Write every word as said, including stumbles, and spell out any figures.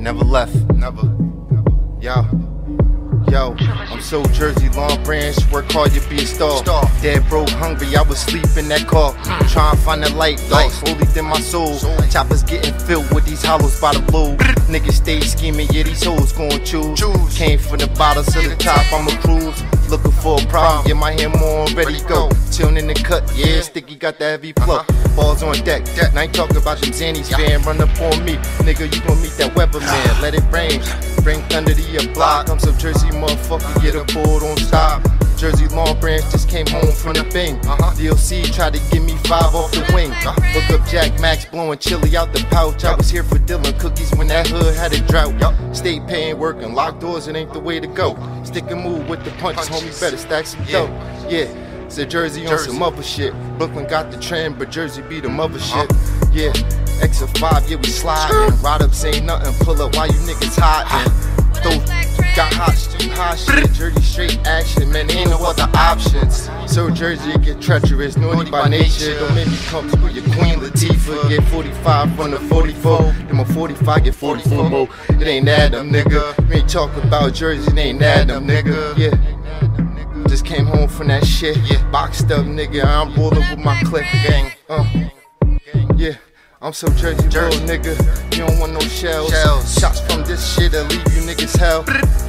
Never left, never. Yo, yo, I'm so Jersey, Long Branch. Work hard, you be a star. Dead broke, hungry, I was sleep in that car. Trying to find the light, light slowly in my soul. Choppers getting filled with these hollows by the blue. Niggas stay scheming, yeah, these hoes gon' choose. Came from the bottom to the top, I'm a cruise. Looking for a problem, get my hand more ready go. Tune in the cut, yeah, Sticky got the heavy flow. Balls on deck, and I ain't talking about them Zannies, fan. Run up on me, nigga, you gon' meet that weatherman. Let it rain, bring thunder to your block. I'm some Jersey motherfucker, get a board on stop. Jersey Long Branch just came home from the Bing. D L C tried to give me five off the wing. Look up Jack Max blowing chili out the pouch. I was here for Dylan cookies when that hood had a drought. Stay paying, working, locked doors, it ain't the way to go. Stick and move with the punches, homie, better stack some dough. Yeah, it's a Jersey on some other shit. Brooklyn got the trend, but Jersey be the mother shit. Yeah, X of five, yeah, we sliding. Ride up, say nothing, pull up while you niggas hiding. Those got hot, street hot shit, Jersey straight action, man, ain't no other options. So Jersey get treacherous, naughty by nature. Don't make me come screw your Queen Latifah. Get forty-five from the forty-four, then my forty-five get forty-four more. It ain't Adam, nigga. We ain't talking about Jersey, it ain't Adam, nigga. Yeah, just came home from that shit. Yeah, boxed up, nigga. I'm rolling with my clique gang. Uh, yeah. I'm so Jersey, Jersey, nigga. You don't want no shells. shells. Shots from this shit'll leave you niggas hell.